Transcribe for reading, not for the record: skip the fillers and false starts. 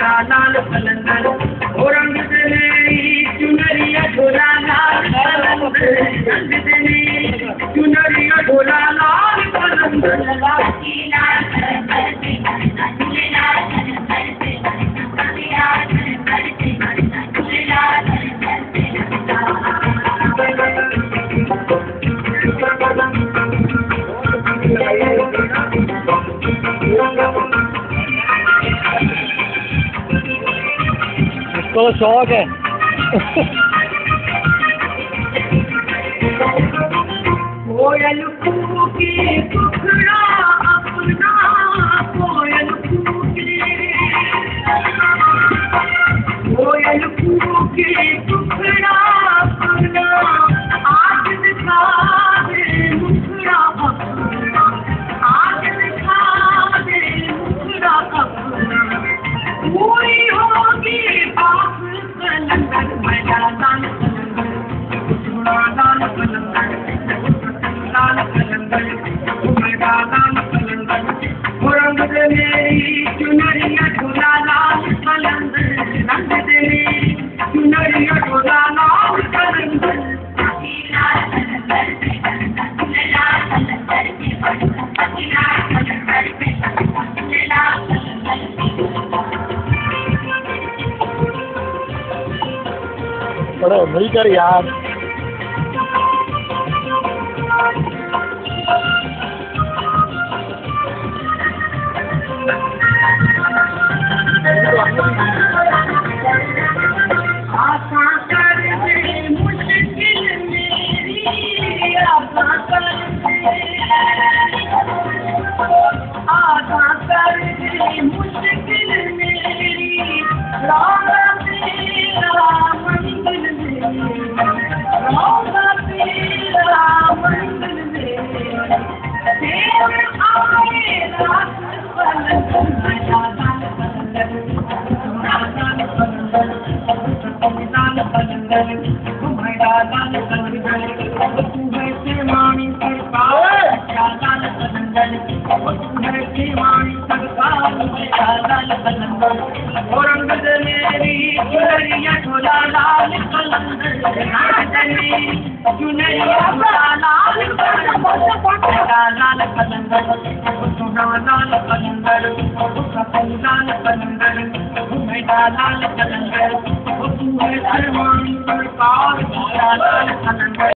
घुमेरा लाल कलंदर ओ रंग दे चुनरिया ढोला लाल कलंदर रंग दे चुनरिया ढोला लाल कलंदर लाल तो शौक है। कोयल कूके टुकड़ा अपना कोयल कूके टुकड़ा अपना आज दिखा दे मुखड़ा अपना आज दिखा दे मुखड़ा अपना पूरी होगी बात कलंदर मैया लाल कलंदर लाल कलंदर घुमेरा लाल कलंदर ओ रंग दे मेरी चुनरिया ढोला लाल कलंदर रंग दे मेरी चुनरिया ढोला लाल कलंदर बड़े मिलकर यार घुमेरा लाल कलंदर तू है सेवानी सरकार लाल कलंदर तू है सेवानी सरकार लाल कलंदर ओ रंग दे मेरी चुनरिया ढोला लाल कलंदर चुनरिया ढोला लाल कलंदर लाल कलंदर सोना लाल कलंदर लाल कलंदर घुमेरा लाल कलंदर तू है सेवानी सरकार लाल कलंदर।